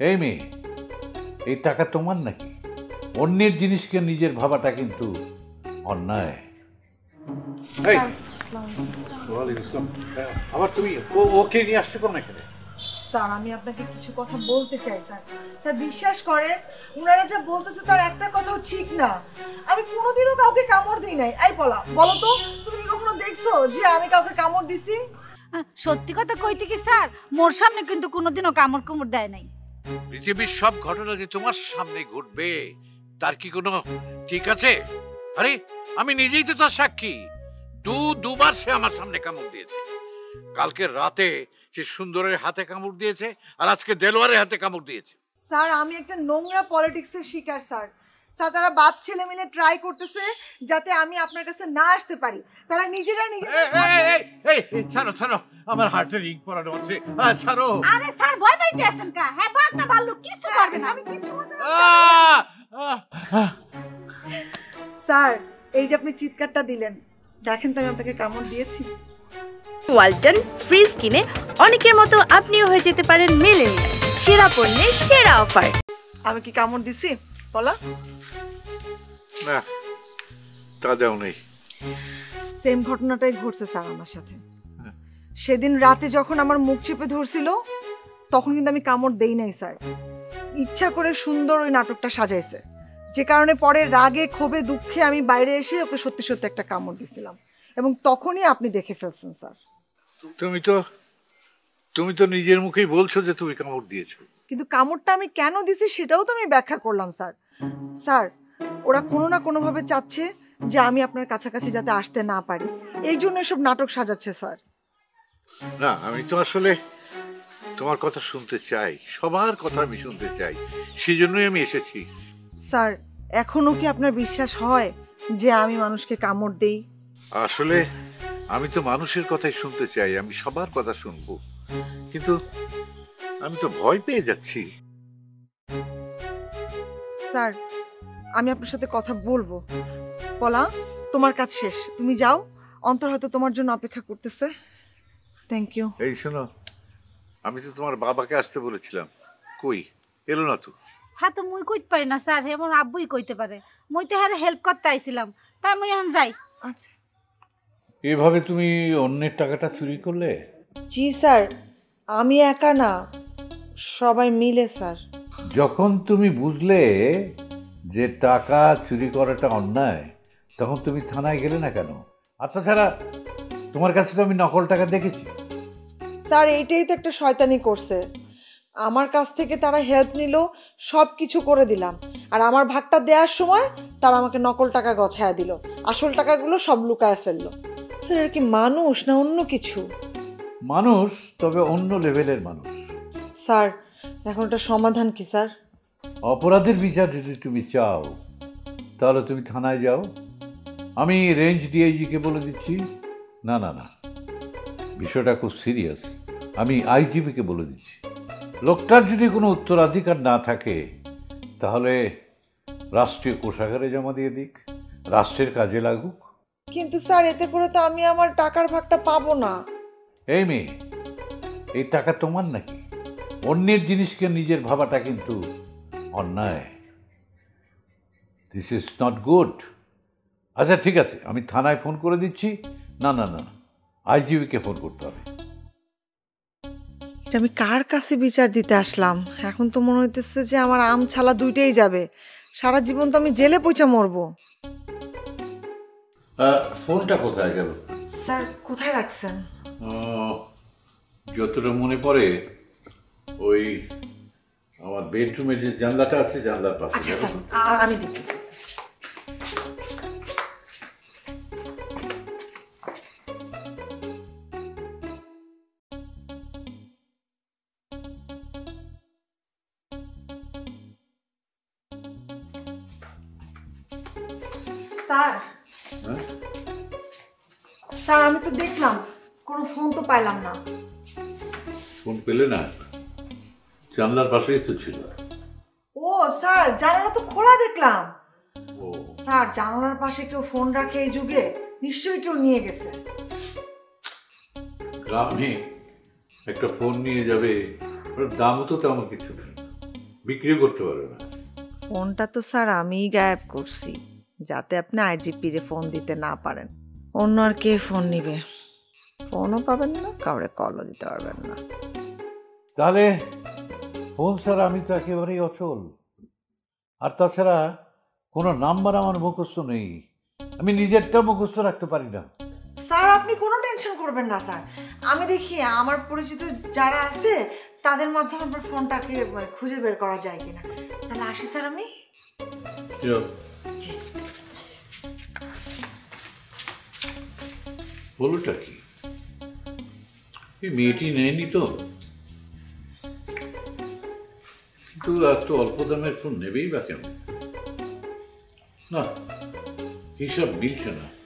এই মেয়ে, এই টাকা তোমার নাকি? অন্যের জিনিসকে নিজের ভাবাটা কিন্তু অন্যায়। আবার তুমি ওকে নিয়ে আসছো কোন এখানে? স্যার আমি আপনাকে কিছু কথা বলতে চাই স্যার। স্যার বিশ্বাস করেন, উনারা যা বলতেছে তার একটা কথাও ঠিক না। আমি কোনোদিনও কাউকে কামড় দিই নাই। এই বলো তো, তুমি কি কখনো দেখছো যে আমি কাউকে কামড় দিছি? সত্যি কথা কইতে কি স্যার, মোর সামনে কিন্তু কোনোদিনও কামড় দেয় নাই। পৃথিবীর সব ঘটনা যে তোমার সামনে ঘটবে তার কি কোনো ঠিক আছে? আরে আমি নিজেই তো তার সাক্ষী। দুবার সে আমার সামনে কামড় দিয়েছে। কালকে রাতে সে সুন্দরের হাতে কামড় দিয়েছে, আর আজকে দেলোয়ারের হাতে কামড় দিয়েছে। স্যার আমি একটা নোংরা পলিটিক্সের শিকার স্যার। স্যার তারা বাপ ছেলে মিলে ট্রাই করতেছে যাতে আমি আপনার কাছে না আসতে পারি। তারা নিজেরা ছাড়ো ছাড়ো, আমার হার্টে রিং পরানো আছে, ছাড়ো। আরে স্যার ভয় পাইতে আছেন কা? হ্যাঁ বাঘ না ভাল্লুক কিছু করবে না, আমি কিছু করছি না। স্যার এই যে আপনি চিৎকারটা দিলেন, দেখেন তো আমি আপনাকে কামড় দিয়েছি। ওয়ালটন ফ্রিজ কিনে অনেকের মতো আপনিও হয়ে যেতে পারেন মিলেনিয়াল সেরা পণ্যের সেরা অফার। আমি কি কামড় দিছি বলা? না, তা দাও নেই। সেম ঘটনাটাই ঘটছে স্যার আমার সাথে। সেদিন রাতে যখন আমার মুখ চেপে ধরছিল তখন কিন্তু আমি কামড় দেই নাই স্যার। ইচ্ছা করে সুন্দর ওই নাটকটা সাজাইছে, যে কারণে পরে রাগে ক্ষোভে দুঃখে আমি বাইরে এসে ওকে সত্যি সত্যি একটা কামড় দিছিলাম, এবং তখনই আপনি দেখে ফেলছেন স্যার। তুমি তো নিজের মুখেই বলছো যে তুমি কামড় দিয়েছো, কিন্তু কামড়টা আমি কেন দিছি সেটাও তো আমি ব্যাখ্যা করলাম স্যার। স্যার ওরা কোনো না কোনোভাবে চাচ্ছে যে আমি আপনার কাছাকাছি যাতে আসতে না পারি, এই জন্য এসব নাটক সাজাচ্ছে স্যার। না, আমি তো আসলে তোমার কথা শুনতে চাই, সবার কথা আমি শুনতে চাই, সেজন্যই আমি এসেছি। স্যার এখনো কি আপনার বিশ্বাস হয় যে আমি মানুষকে কামড় দেই? আসলে আমি তো মানুষের কথাই শুনতে চাই, আমি সবার কথা শুনবো, কিন্তু আমি তো ভয় পেয়ে যাচ্ছি। স্যার আমি আপনার সাথে কথা বলবো। পলা, তোমার কাজ শেষ, তুমি যাও, অন্তর হয়তো তোমার জন্য অপেক্ষা করতেছে। Thank you. এই শোনো, আমি তো তোমার বাবাকে আসতে বলেছিলাম, কই এলো না তো? হ্যাঁ তো মুই কইতে পারি না স্যার, হে মোর আব্বুই কইতে পারে। মুই তো হারে হেল্প করতে আইছিলাম, তাই মুই এখন যাই। আচ্ছা। এভাবে তুমি অন্যের টাকাটা চুরি করলে? জি স্যার, আমি একা না, সবাই মিলে স্যার। যখন তুমি বুঝলে যে টাকা চুরি করাটা অন্যায়, তখন তুমি থানায় গেলে না কেন? আর তাছাড়া তোমার কাছে তো আমি নকল টাকা দেখেছি। স্যার এইটাই তো একটা শয়তানি করছে। আমার কাছ থেকে তারা হেল্প নিল, সব কিছু করে দিলাম, আর আমার ভাগটা দেওয়ার সময় তারা আমাকে নকল টাকা গছায়া দিল, আসল টাকাগুলো সব লুকায় ফেললো। স্যার আর কি মানুষ না অন্য কিছু? মানুষ, তবে অন্য লেভেলের মানুষ। স্যার এখন এটা সমাধান কি স্যার? অপরাধের বিচার যদি তুমি চাও তাহলে তুমি থানায় যাও। আমি রেঞ্জ ডিআইজিকে বলে দিচ্ছি। না না না, বিষয়টা খুব সিরিয়াস, আমি আইজিপিকে বলে দিচ্ছি। লোকটার যদি কোনো উত্তরাধিকার না থাকে তাহলে রাষ্ট্রীয় কোষাগারে জমা দিয়ে দিক, রাষ্ট্রের কাজে লাগুক। কিন্তু স্যার এতে করে তো আমি আমার টাকার ভাগটা পাবো না। এই মেয়ে, এই টাকা তোমার নাকি? অন্যের জিনিসকে নিজের ভাবাটা কিন্তু অন্যায়। This is not good. আচ্ছা ঠিক আছে, আমি থানায় ফোন করে দিচ্ছি। না না না, আইজিপিকে ফোন করতে হবে। এটা আমি কার কাছে বিচার দিতে আসলাম? এখন তো মনে হইতেছে যে আমার আম ছালা দুইটাই যাবে, সারা জীবন তো আমি জেলে পয়সা মরবো। ফোনটা কোথায় গেল? স্যার কোথায় রাখছেন? যতটা মনে পড়ে ওই আমার বেডরুমের যে জানলাটা আছে, জানলার পাশে। আচ্ছা স্যার আমি দেখতেছি। স্যার স্যার আমি তো দেখলাম কোনো ফোন তো পাইলাম না। ফোন পেলে না? জানলার পাশেই তো ছিল। ও স্যার জানালা তো খোলা দেখলাম। ও স্যার জানালার পাশে কেউ ফোন রাখে এই যুগে? নিশ্চয়ই কেউ নিয়ে গেছে। গ্রামে একটা ফোন নিয়ে যাবে, ওর দামও তো তেমন কিছু নেই। বিক্রি করতে পারবে না। ফোনটা তো স্যার আমিই গায়েব করছি, যাতে আপনি আইজিপিরে ফোন দিতে না পারেন। অন্য আর কে ফোন নিবে? ফোনও পাবেন না, কাউরে কলও দিতে পারবেন না। তাহলে ফোন ছাড়া আমি তো একেবারেই অচল। আর তাছাড়া কোনো নাম্বার আমার মুখস্থ নেই, আমি নিজেরটা মুখস্থ রাখতে পারি না। স্যার আপনি কোনো টেনশন করবেন না স্যার, আমি দেখি আমার পরিচিত যারা আছে তাদের মাধ্যমে আপনার ফোনটাকে খুঁজে বের করা যায় কিনা। তাহলে আসি স্যার আমি। বলোটা কি, এই মেয়েটি নেয়নি তো? কিন্তু এত অল্প দামের ফোন নেবেই বা কেন? না, হিসাব মিলছে না।